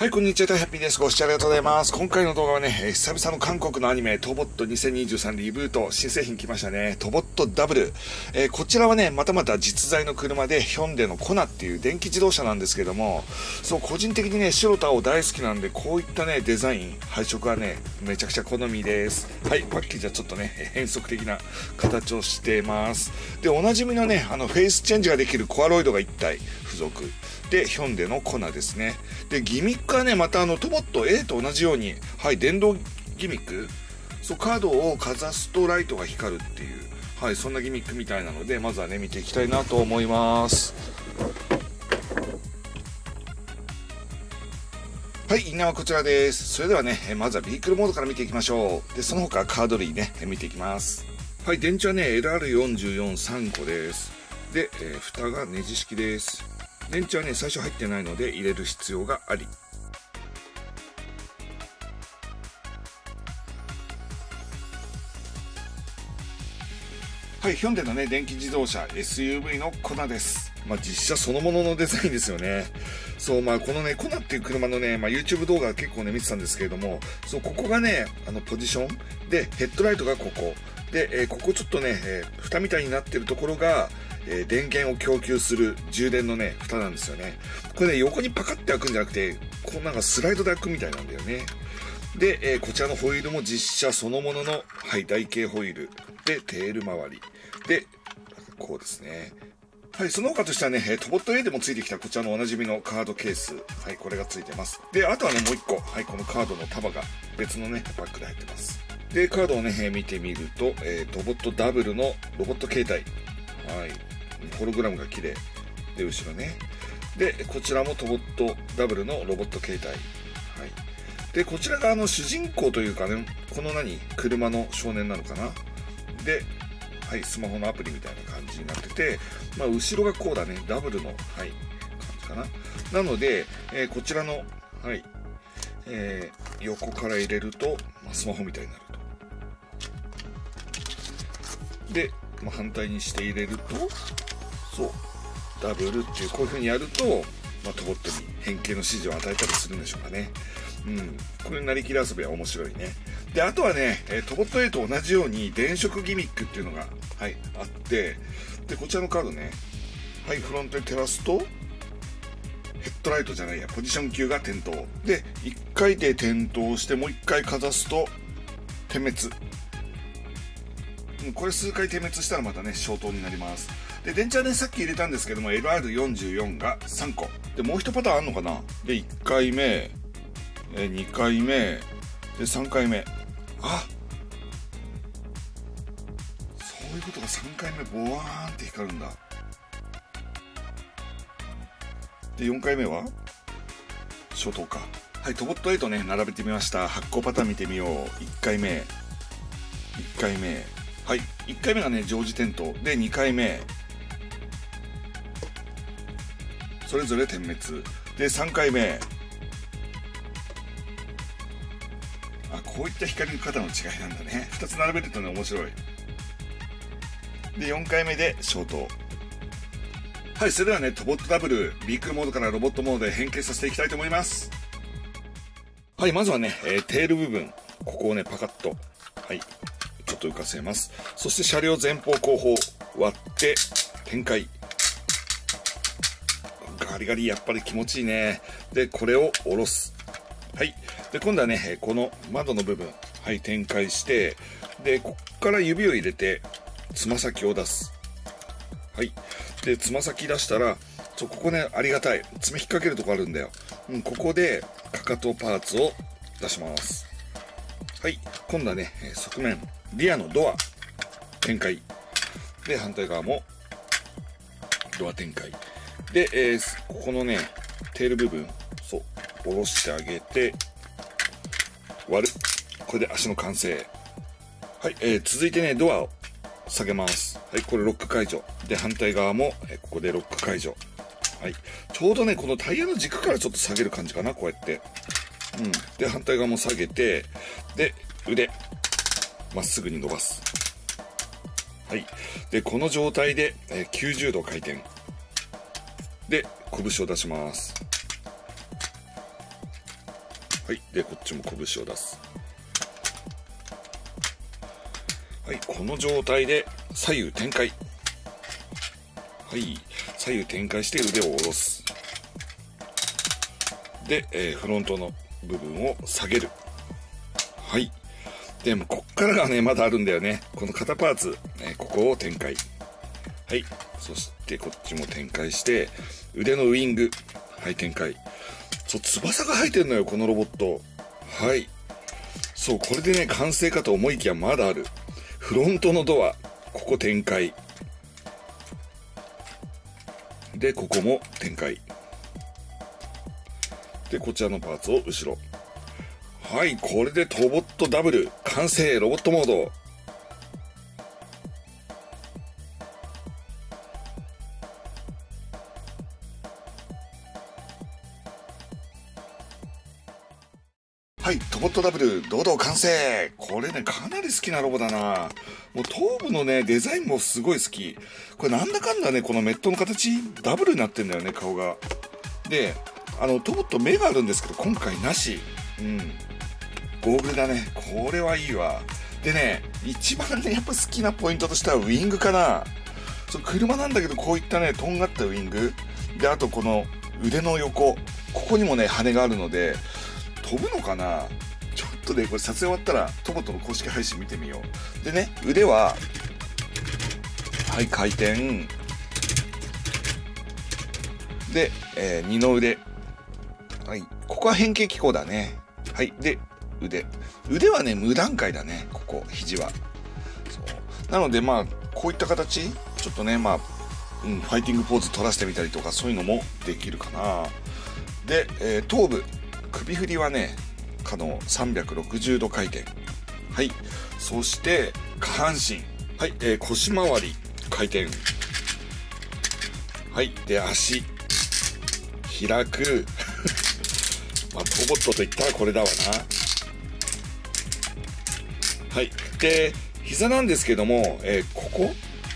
はい、こんにちは、ハッピーです。ご視聴ありがとうございます。今回の動画はね、久々の韓国のアニメ、トボット2023リブート、新製品来ましたね。トボットダブル。こちらはね、またまた実在の車で、ヒョンデのコナっていう電気自動車なんですけども、そう、個人的にね、白と青大好きなんで、こういったね、デザイン、配色はね、めちゃくちゃ好みです。はい、パッケージはちょっとね、変則的な形をしてます。で、おなじみのね、フェイスチェンジができるコアロイドが1体付属。で、ヒョンデのコナですね。で、ギミックはね、またトボット A と同じように、はい、電動ギミック。そう、カードをかざすとライトが光るっていう、はい、そんなギミックみたいなので、まずはね、見ていきたいなと思います。はい、インナーはこちらです。それではね、まずはビークルモードから見ていきましょう。で、その他カード類ね、見ていきます。はい、電池はね、LR443 個です。で、蓋がネジ式です。電池はね、最初入ってないので入れる必要があり。はい、ヒョンデのね、電気自動車 SUV のコナです。実車そのもののデザインですよね。そう、このね、コナっていう車のね、YouTube 動画結構ね、見てたんですけれども、そう、ここがね、ポジションで、ヘッドライトがここ。で、ここちょっとね、蓋みたいになってるところが、電源を供給する充電のね、蓋なんですよね。これね、横にパカって開くんじゃなくて、こうなんかスライドで開くみたいなんだよね。で、こちらのホイールも実車そのものの、はい、台形ホイール。で、テール周り。で、こうですね。はい、その他としてはね、トボット A でもついてきたこちらのおなじみのカードケース。はい、これがついてます。で、あとはね、もう一個。はい、このカードの束が別のね、パックで入ってます。で、カードをね、見てみると、トボットダブルのロボット携帯。はい。ホログラムが綺麗。で、後ろね。で、こちらもトボットダブルのロボット携帯。はい。で、こちらが主人公というかね、この車の少年なのかな。で、はい、スマホのアプリみたいな感じになってて、後ろがこうだね、ダブルの、はい、感じかな。なので、こちらの、はい、横から入れると、スマホみたいになると。で、反対にして入れると、そう、ダブルっていう、こういう風にやると、トボットに変形の指示を与えたりするんでしょうかね。これなりきり遊びは面白いね。で、あとはね、トボット A と同じように電飾ギミックっていうのが、はい、あって、で、こちらのカードね、はい、フロントに照らすと、ヘッドライトじゃないや、ポジション級が点灯。で、1回で点灯して、もう1回かざすと、点滅。これ数回点滅したらまたね、消灯になります。で、電池はね、さっき入れたんですけども、LR44 が3個。で、もう1パターンあんのかな。で、1回目、2回目、で、3回目。あ、そういうことが3回目、ボワーンって光るんだ。で、4回目は消灯か。はい、トボット8ね、並べてみました。発光パターン見てみよう。1回目、1回目。はい、1回目がね、常時点灯。で、2回目。それぞれ点滅。で、3回目。こういった光り方の違いなんだね。2つ並べるとね、面白い。で、4回目で消灯。はい、それではね、トボットダブル、ビークルモードからロボットモードで変形させていきたいと思います。はい、まずはね、テール部分。ここをね、パカッと、はい、ちょっと浮かせます。そして車両前方後方、割って、展開。ガリガリ、やっぱり気持ちいいね。で、これを下ろす。はい。で、今度はね、この窓の部分、はい、展開して、で、こっから指を入れて、つま先を出す。はい。で、つま先出したら、ここね、ありがたい。爪引っ掛けるとこあるんだよ。ここで、かかとパーツを出します。はい。今度はね、側面、リアのドア、展開。で、反対側も、ドア展開。で、ここのね、テール部分、そう、下ろしてあげて、割る。これで足の完成。はい、続いてね、ドアを下げます。はい、これロック解除。で、反対側も、ここでロック解除。はい。ちょうどね、このタイヤの軸からちょっと下げる感じかな、こうやって。で、反対側も下げて、で、腕、まっすぐに伸ばす。はい。で、この状態で、90度回転。で、拳を出します。 はい。で、こっちも拳を出す。はい。この状態で左右展開。はい。左右展開して腕を下ろす。で、フロントの部分を下げる。はい。でも、こっからがね、まだあるんだよね。この肩パーツ、ここを展開。はい。そして、こっちも展開して、腕のウイング。はい、展開。そう、翼が生えてんのよ、このロボット。はい。そう、これでね、完成かと思いきやまだある。フロントのドア。ここ展開。で、ここも展開。で、こちらのパーツを後ろ。はい、これでトボットダブル完成。ロボットモード。はい、トボットダブル堂々完成。これね、かなり好きなロボだな。もう頭部のね、デザインもすごい好き。これなんだかんだね、このメットの形ダブルになってんだよね、顔が。で、トボット目があるんですけど、今回なし。うん。ゴーグルだね。これはいいわ。でね、一番ね、やっぱ好きなポイントとしてはウィングかな。そう、車なんだけど、こういったね、とんがったウィング。で、あとこの腕の横。ここにもね、羽があるので、飛ぶのかな。ちょっとね、これ撮影終わったら、トボットの公式配信見てみよう。でね、腕は、はい、回転。で、二の腕。はい。ここは変形機構だね。はい。で、腕はね、無段階だね。ここ、肘は。そうなので、まあ、こういった形、ちょっとね、まあ、ファイティングポーズ取らせてみたりとか、そういうのもできるかな。で、頭部、首振りはね、可能。360度回転。はい。そして、下半身。はい。腰回り、回転。はい。で、足。開く。まあ、トボットといったらこれだわな。はい。で、膝なんですけども、ここ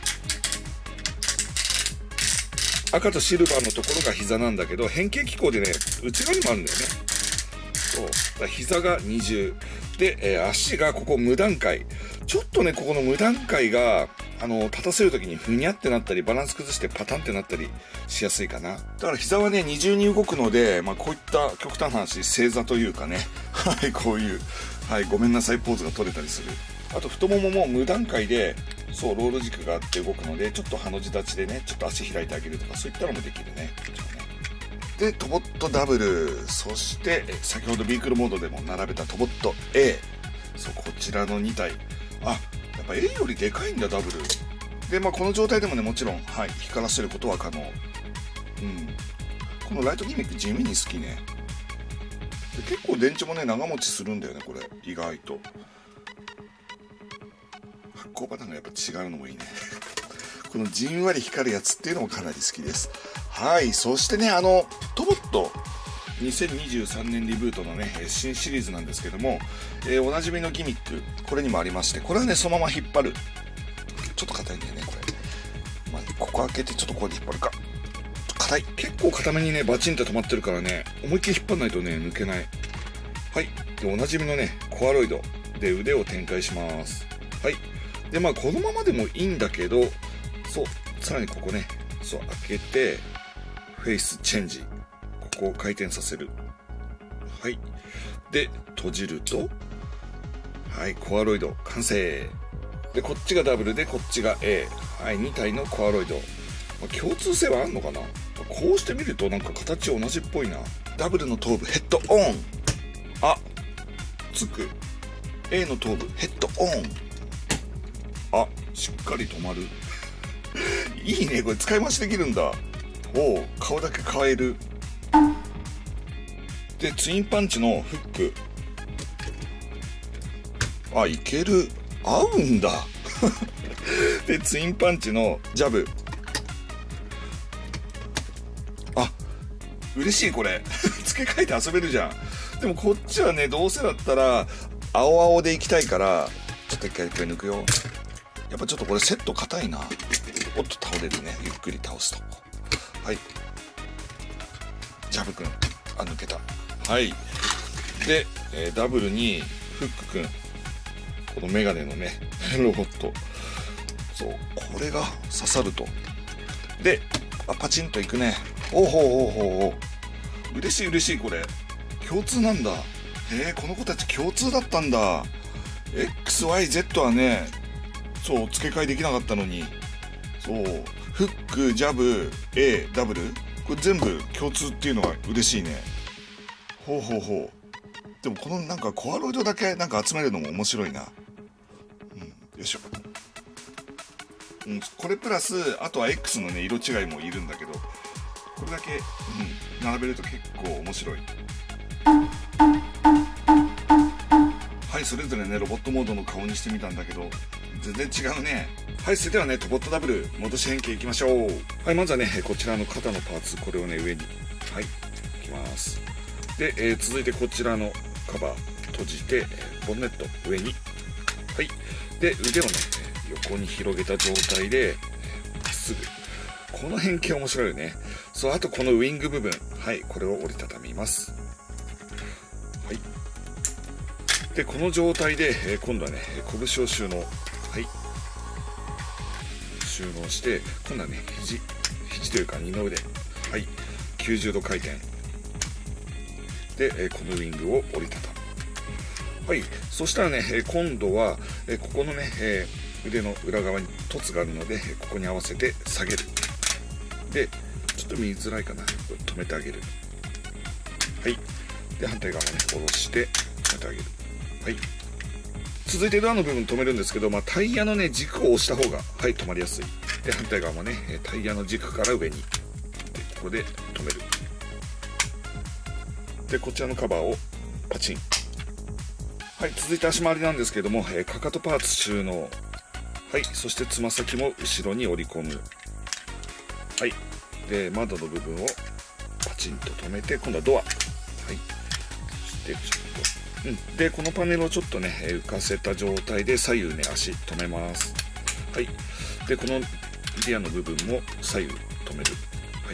赤とシルバーのところが膝なんだけど、変形機構でね、内側にもあるんだよね。そう。だから膝が二重。で、足がここ無段階。ちょっとね、ここの無段階が、立たせるときにふにゃってなったり、バランス崩してパタンってなったりしやすいかな。だから膝はね、二重に動くので、まあこういった極端な話、正座というかね、はい、こういう、はい、ごめんなさいポーズが取れたりする。あと太ももも無段階で、そう、ロール軸があって動くので、ちょっとハの字立ちでね、ちょっと足開いてあげるとか、そういったのもできるね。で、トボットダブル、そして、先ほどビークルモードでも並べたトボット A。そう、こちらの2体。あ、やっぱ A よりでかいんだ、ダブル。で、まあこの状態でもね、もちろん、はい、光らせることは可能。うん。このライトギミック地味に好きね。で結構電池もね、長持ちするんだよね、これ。意外と。発光パターンがやっぱ違うのもいいね。このじんわり光るやつっていうのもかなり好きです。はい。そしてね、トボット、2023年リブートのね、新シリーズなんですけども、おなじみのギミック、これにもありまして、これはね、そのまま引っ張る。ちょっと硬いんだよね、これ。まあ、ここ開けてちょっとこれで引っ張るか。硬い。結構硬めにね、バチンって止まってるからね、思いっきり引っ張んないとね、抜けない。はい。で、おなじみのね、コアロイドで腕を展開します。はい。で、まあ、このままでもいいんだけど、そう、さらにここね、そう、開けて、フェイスチェンジ。ここを回転させる。はい。で、閉じると、はい、コアロイド完成。で、こっちがダブルで、こっちが A。はい、2体のコアロイド。まあ、共通性はあんのかな。こうしてみるとなんか形同じっぽいな。ダブルの頭部、ヘッドオン。あ、つく。A の頭部、ヘッドオン。あ、しっかり止まる。いいね、これ使い回しできるんだ。おう、顔だけ変える。で、ツインパンチのフック。あ、いける。合うんだ。で、ツインパンチのジャブ。あ、嬉しいこれ。付け替えて遊べるじゃん。でもこっちはね、どうせだったら、青青でいきたいから、ちょっと一回抜くよ。やっぱちょっとこれセット硬いな。おっと倒れるね。ゆっくり倒すと。はい。ジャブくん。あ、抜けた。はい。 で、ダブルにフックくん、このメガネのねロボット、そうこれが刺さると、でパチンといくね。おほほほほ、嬉しい嬉しい、これ共通なんだ。この子たち共通だったんだ。 XYZ はね、そう付け替えできなかったのに、そうフック、ジャブ、A、ダブル、これ全部共通っていうのが嬉しいね。ほうほうほう。でもこのなんかコアロイドだけなんか集めるのも面白いな。よいしょ。これプラスあとは X のね色違いもいるんだけど、これだけ、並べると結構面白い。はい、それぞれねロボットモードの顔にしてみたんだけど全然違うね。はい、それではねトボットダブル戻し変形いきましょう。はい、まずはねこちらの肩のパーツ、これをね上に、はい、いきます。で、続いてこちらのカバー閉じてボンネット上に、はい、で腕をね横に広げた状態でまっすぐ、この変形面白いよね。そう、あとこのウィング部分、はい、これを折りたたみます。はい、でこの状態で、今度はね拳を収納、はい、収納して、今度はね肘というか二の腕、はい、90度回転で、このウィングを折りたたむ。はい、そしたらね今度はここのね腕の裏側に凸があるのでここに合わせて下げる。でちょっと見づらいかな、これ止めてあげる。はい、で反対側もね下ろして止めてあげる。はい、続いてドアの部分止めるんですけど、タイヤのね軸を押した方が、はい、止まりやすい。で反対側もねタイヤの軸から上に、でここで止める。でこちらのカバーをパチン。はい、続いて足回りなんですけども、かかとパーツ収納、はい、そしてつま先も後ろに折り込む。はい、で窓の部分をパチンと止めて、今度はドア、はい、そしてちょっと、でこのパネルをちょっとね浮かせた状態で左右ね足止めます。はい、でこのリアの部分も左右止める。はい、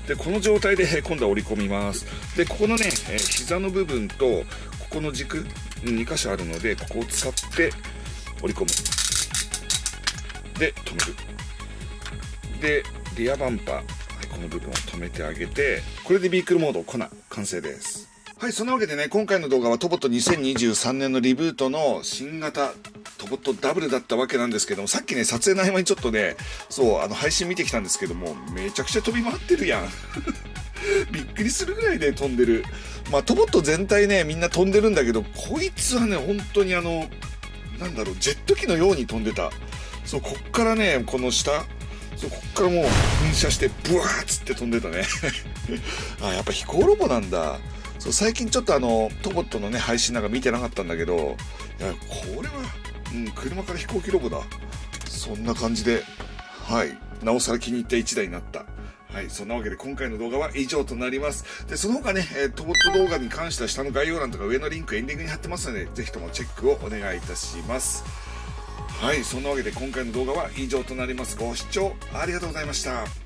でこの状態で今度は折り込みます。でここのね膝の部分とここの軸2箇所あるので、ここを使って折り込む。で止める。でリアバンパー、はい、この部分を止めてあげて、これでビークルモード粉完成です。はい、そんなわけでね今回の動画はトボット2023年のリブートの新型トボットダブルだったわけなんですけども、さっきね撮影の合間にちょっとねそう配信見てきたんですけども、めちゃくちゃ飛び回ってるやんびっくりするぐらいで飛んでる。トボット全体ねみんな飛んでるんだけど、こいつはね本当になんだろう、ジェット機のように飛んでた。そう、こっからねこの下、そうこっからもう噴射してブワーッつって飛んでたねあ、やっぱ飛行ロボなんだ。そう、最近ちょっとトボットのね配信なんか見てなかったんだけど、いやこれは、車から飛行機ロボだ。そんな感じで、はい、なおさら気に入った1台になった。はい、そんなわけで今回の動画は以上となります。でその他ねトボット動画に関しては下の概要欄とか上のリンクエンディングに貼ってますので、ぜひともチェックをお願いいたします。はい、そんなわけで今回の動画は以上となります。ご視聴ありがとうございました。